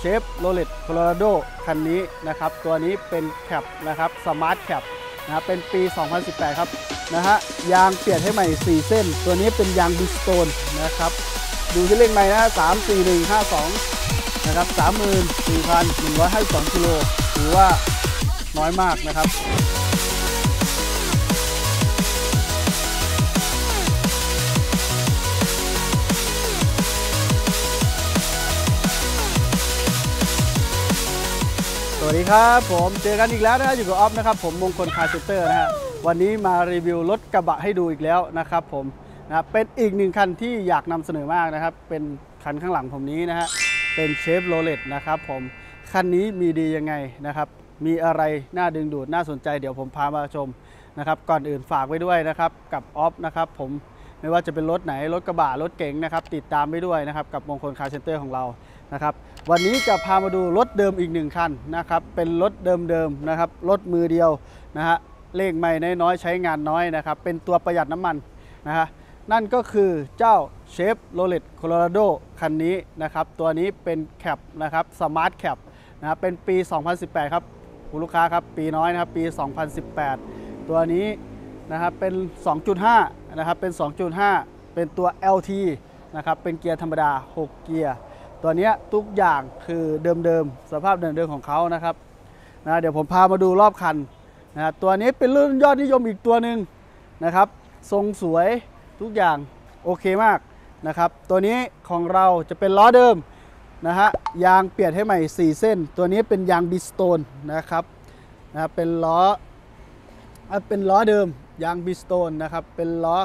ฟโรเลตโคโลราโดคันนี้นะครับตัวนี้เป็นแคปนะครับสมาร์ทแคปนะเป็นปี 2018 ครับนะฮะยางเปลี่ยนให้ใหม่4เส้นตัวนี้เป็นยางบิสโตนนะครับดูที่เลขใหม่นะ34152นะครับ34,152 กิโลถือว่าน้อยมากนะครับสวัสดีครับผมเจอกันอีกแล้วนะอยู่กับออฟนะครับผมมงคลคาร์เซ็นเตอร์นะฮะวันนี้มารีวิวรถกระบะให้ดูอีกแล้วนะครับผมนะเป็นอีกหนึ่งคันที่อยากนำเสนอมากนะครับเป็นคันข้างหลังผมนี้นะฮะเป็นเชฟโรเลตนะครับผมคันนี้มีดียังไงนะครับมีอะไรน่าดึงดูดน่าสนใจเดี๋ยวผมพามาชมนะครับก่อนอื่นฝากไว้ด้วยนะครับกับออฟนะครับผมไม่ว่าจะเป็นรถไหนรถกระบะรถเก๋งนะครับติดตามไปด้วยนะครับกับมงคลคาร์เซ็นเตอร์ของเรานะครับวันนี้จะพามาดูรถเดิมอีกหนึ่งคันนะครับเป็นรถเดิมๆนะครับรถมือเดียวนะฮะเลขไม่น้อยใช้งานน้อยนะครับเป็นตัวประหยัดน้ำมันนะฮะนั่นก็คือเจ้าเชฟโรเลตโคโลราโดคันนี้นะครับตัวนี้เป็นแคปนะครับสมาร์ทแคปนะครับเป็นปี 2018 ครับคุณลูกค้าครับปีน้อยนะครับปี 2018 ตัวนี้นะครับเป็น 2.5 นะครับเป็น 2.5 เป็นตัว LT นะครับเป็นเกียร์ธรรมดา6เกียร์ตัวนี้ทุกอย่างคือเดิมๆสภาพเดิมๆของเขานะครับนะเดี๋ยวผมพามาดูรอบคันนะตัวนี้เป็นรุ่นยอดนิยมอีกตัวหนึ่งนะครับทรงสวยทุกอย่างโอเคมากนะครับตัวนี้ของเราจะเป็นล้อเดิมนะฮะยางเปลี่ยนให้ใหม่4เส้นตัวนี้เป็นยางบิสโตนนะครับเป็นล้อเดิมยางบิสโตนนะครับเป็นล้อ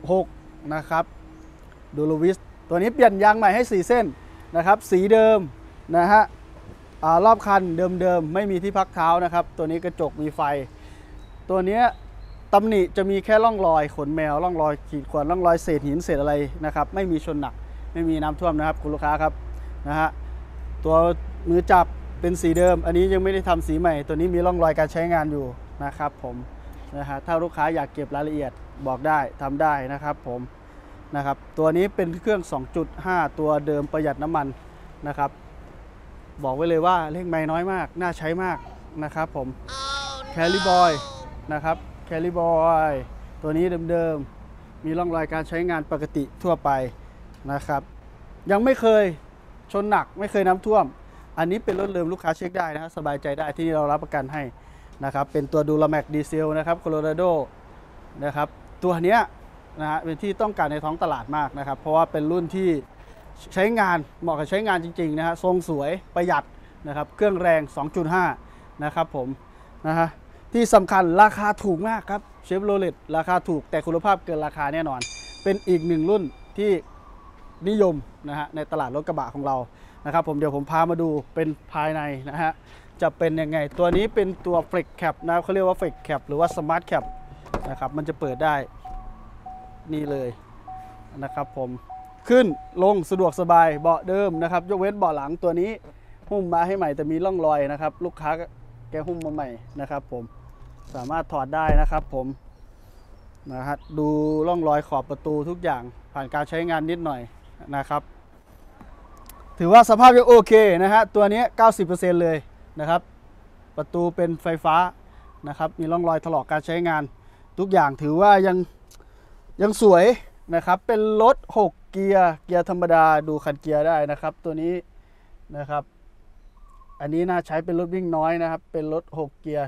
16นะครับดูลูวิสตัวนี้เปลี่ยนยางใหม่ให้4เส้นนะครับสีเดิมนะฮะรอบคันเดิมไม่มีที่พักเท้านะครับตัวนี้กระจกมีไฟตัวนี้ตำหนิจะมีแค่ร่องรอยขนแมวร่องรอยขีดข่วนร่องรอยเศษหินเศษอะไรนะครับไม่มีชนหนักไม่มีน้ำท่วมนะครับคุณลูกค้าครับนะฮะตัวมือจับเป็นสีเดิมอันนี้ยังไม่ได้ทำสีใหม่ตัวนี้มีร่องรอยการใช้งานอยู่นะครับผมนะฮะถ้าลูกค้าอยากเก็บรายละเอียดบอกได้ทำได้นะครับผมนะครับตัวนี้เป็นเครื่อง 2.5 ตัวเดิมประหยัดน้ำมันนะครับบอกไว้เลยว่าเลขไม่น้อยมากน่าใช้มากนะครับผมแคลิบอยนะครับแคลิบอยตัวนี้เดิมๆมีร่องรอยการใช้งานปกติทั่วไปนะครับยังไม่เคยชนหนักไม่เคยน้ำท่วมอันนี้เป็นรถเดิมลูกค้าเช็คได้นะสบายใจได้ที่เรารับประกันให้นะครับเป็นตัวดูลาแม็กดีเซลนะครับโคโลราโดนะครับตัวเนี้ยนะฮะเป็นที่ต้องการในท้องตลาดมากนะครับเพราะว่าเป็นรุ่นที่ใช้งานเหมาะกับใช้งานจริงๆนะฮะทรงสวยประหยัดนะครับเครื่องแรง 2.5 นะครับผมนะฮะที่สำคัญราคาถูกมากครับเชฟโรเลตราคาถูกแต่คุณภาพเกินราคาแน่นอนเป็นอีกหนึ่งรุ่นที่นิยมนะฮะในตลาดรถกระบะของเรานะครับผมเดี๋ยวผมพามาดูเป็นภายในนะฮะจะเป็นยังไงตัวนี้เป็นตัวเฟล็กแคปนะเขาเรียกว่าเฟล็กแคปหรือว่าสมาร์ทแคปนะครับมันจะเปิดได้นี่เลยนะครับผมขึ้นลงสะดวกสบายเบาะเดิมนะครับยกเว้นเบาะหลังตัวนี้หุ้มมาให้ใหม่แต่มีร่องรอยนะครับลูกค้าแกหุ้มมาใหม่นะครับผมสามารถถอดได้นะครับผมนะฮะดูร่องรอยขอบประตูทุกอย่างผ่านการใช้งานนิดหน่อยนะครับถือว่าสภาพยังโอเคนะฮะตัวนี้ 90% เลยนะครับประตูเป็นไฟฟ้านะครับมีร่องรอยถลอกการใช้งานทุกอย่างถือว่ายังสวยนะครับเป็นรถ6เกียร์ธรรมดาดูคันเกียร์ได้นะครับตัวนี้นะครับอันนี้น่าใช้เป็นรถวิ่งน้อยนะครับเป็นรถ6เกียร์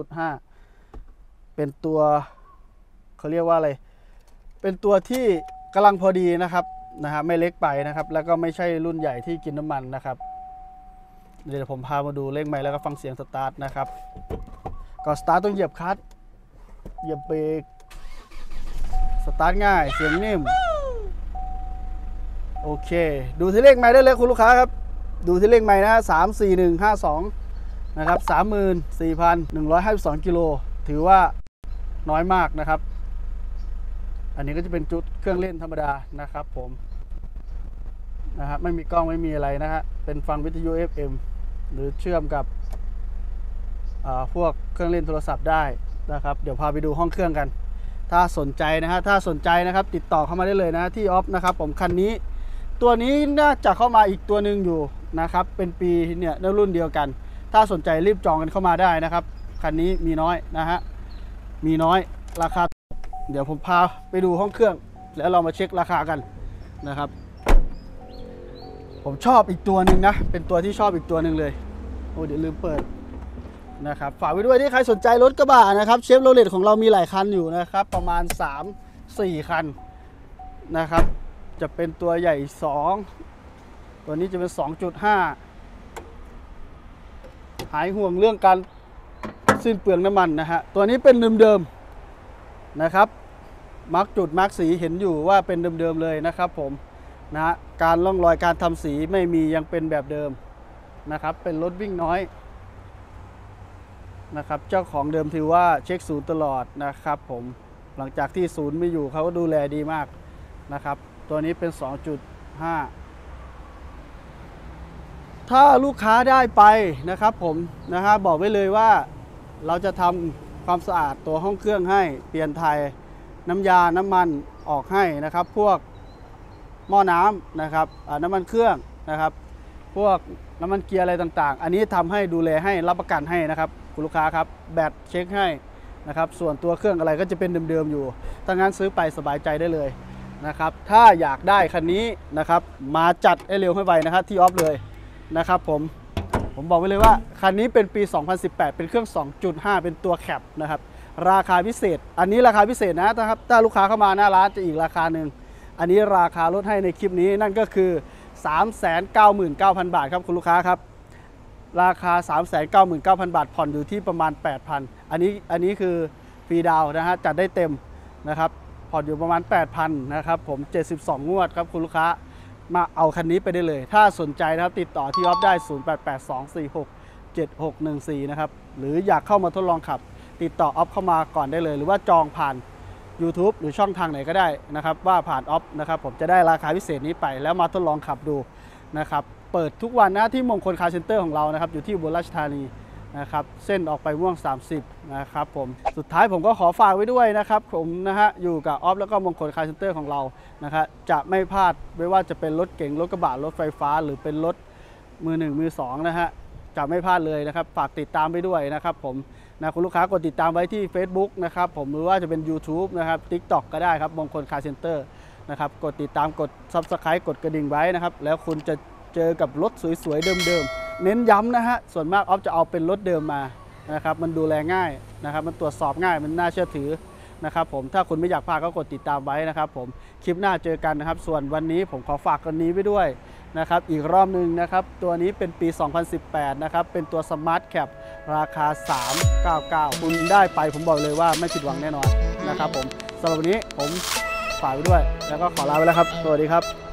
2.5 เป็นตัวเขาเรียกว่าอะไรเป็นตัวที่กำลังพอดีนะครับไม่เล็กไปนะครับแล้วก็ไม่ใช่รุ่นใหญ่ที่กินน้ำมันนะครับเดี๋ยวผมพามาดูเลขไมล์แล้วก็ฟังเสียงสตาร์ทนะครับก่อนสตาร์ทต้องเหยียบคลัตช์เหยียบเบรกสตาร์ทง่ายเสียงนิ่มโอเคดูที่เลขไมล์ได้เลยคุณลูกค้าครับดูที่เลขไมล์นะ34152นะครับ34,152 กิโลถือว่าน้อยมากนะครับอันนี้ก็จะเป็นจุดเครื่องเล่นธรรมดานะครับผมนะครับไม่มีกล้องไม่มีอะไรนะฮะเป็นฟังวิทยุ FM หรือเชื่อมกับพวกเครื่องเล่นโทรศัพท์ได้นะครับเดี๋ยวพาไปดูห้องเครื่องกันถ้าสนใจนะครับติดต่อเข้ามาได้เลยนะที่ออฟนะครับผมคันนี้ตัวนี้น่าจะเข้ามาอีกตัวหนึ่งอยู่นะครับเป็นปีเนี่ยในรุ่นเดียวกันถ้าสนใจรีบจองกันเข้ามาได้นะครับคันนี้มีน้อยนะฮะมีน้อยราคาเดี๋ยวผมพาไปดูห้องเครื่องแล้วเรามาเช็คราคากันนะครับผมชอบอีกตัวหนึ่งนะเป็นตัวที่ชอบอีกตัวหนึ่งเลยโอ้เดี๋ยวลืมเปิดนะครับฝากไว้ด้วยที่ใครสนใจรถกระบะนะครับเชฟโรเลตของเรามีหลายคันอยู่นะครับประมาณ 3-4 คันนะครับจะเป็นตัวใหญ่2ตัวนี้จะเป็น 2.5 หายห่วงเรื่องการสิ้นเปลืองน้ำมันนะฮะตัวนี้เป็นเดิมๆนะครับมาร์กจุดมาร์กสีเห็นอยู่ว่าเป็นเดิมๆเลยนะครับผมนะฮะการร่องรอยการทำสีไม่มียังเป็นแบบเดิมนะครับเป็นรถวิ่งน้อยนะครับเจ้าของเดิมถือว่าเช็คศูนย์ตลอดนะครับผมหลังจากที่ศูนย์ไม่อยู่เขาก็ดูแลดีมากนะครับตัวนี้เป็น 2.5 ถ้าลูกค้าได้ไปนะครับผมนะฮะบอกไว้เลยว่าเราจะทำความสะอาดตัวห้องเครื่องให้เปลี่ยนไทยน้ำยาน้ำมันออกให้นะครับพวกหม้อน้ำนะครับน้ำมันเครื่องนะครับพวกน้ำมันเกียร์อะไรต่างๆอันนี้ทำให้ดูแลให้รับประกันให้นะครับคุณลูกค้าครับแบตเช็คให้นะครับส่วนตัวเครื่องอะไรก็จะเป็นเดิมๆอยู่ถ้างั้นซื้อไปสบายใจได้เลยนะครับถ้าอยากได้คันนี้นะครับมาจัดให้เร็วให้ไวนะครับที่ออฟเลยนะครับผมบอกไว้เลยว่าคันนี้เป็นปี 2018 เป็นเครื่อง 2.5 เป็นตัวแคปนะครับราคาพิเศษอันนี้ราคาพิเศษนะครับถ้าลูกค้าเข้ามาหน้าร้านจะอีกราคาหนึ่งอันนี้ราคาลดให้ในคลิปนี้นั่นก็คือ 399,000 บาทครับคุณลูกค้าครับราคา 399,000 บาทผ่อนอยู่ที่ประมาณ 8,000 อันนี้คือฟรีดาวนะฮะจัดได้เต็มนะครับผ่อนอยู่ประมาณ 8,000 นะครับผม72 งวดครับคุณลูกค้ามาเอาคันนี้ไปได้เลยถ้าสนใจนะครับติดต่อที่ออฟได้ 0882467614 นะครับหรืออยากเข้ามาทดลองขับติดต่อออฟเข้ามาก่อนได้เลยหรือว่าจองผ่าน YouTube หรือช่องทางไหนก็ได้นะครับว่าผ่านออฟนะครับผมจะได้ราคาพิเศษนี้ไปแล้วมาทดลองขับดูนะครับเปิดทุกวันนะที่มงคลคาร์เซ็นเตอร์ของเรานะครับอยู่ที่อุบลราชธานีนะครับเส้นออกไปม่วง30นะครับผมสุดท้ายผมก็ขอฝากไว้ด้วยนะครับผมนะฮะอยู่กับออฟแล้วก็มงคลคาร์เซ็นเตอร์ของเรานะครับจะไม่พลาดไม่ว่าจะเป็นรถเก๋งรถกระบะรถไฟฟ้าหรือเป็นรถมือ1มือ2นะฮะจะไม่พลาดเลยนะครับฝากติดตามไปด้วยนะครับผมนะคุณลูกค้ากดติดตามไว้ที่ Facebook นะครับผมหรือว่าจะเป็น YouTube นะครับ TikTok ก็ได้ครับมงคลคาร์เซ็นเตอร์นะครับกดติดตามกด Subscribe กดกระดิ่งไว้นะครับแล้วคุณจะเจอกับรถสวยๆเดิมๆเน้นย้ำนะฮะส่วนมากออฟจะเอาเป็นรถเดิมมานะครับมันดูแลง่ายนะครับมันตรวจสอบง่ายมันน่าเชื่อถือนะครับผมถ้าคุณไม่อยากพลาดก็กดติดตามไว้นะครับผมคลิปหน้าเจอกันนะครับส่วนวันนี้ผมขอฝากกันนี้ไว้ด้วยนะครับอีกรอบนึงนะครับตัวนี้เป็นปี 2018 นะครับเป็นตัว Smart Cap ราคา 399 คุณได้ไปผมบอกเลยว่าไม่ผิดหวังแน่นอนนะครับผมสำหรับวันนี้ผมฝากไว้ด้วยแล้วก็ขอลาไปแล้วครับสวัสดีครับ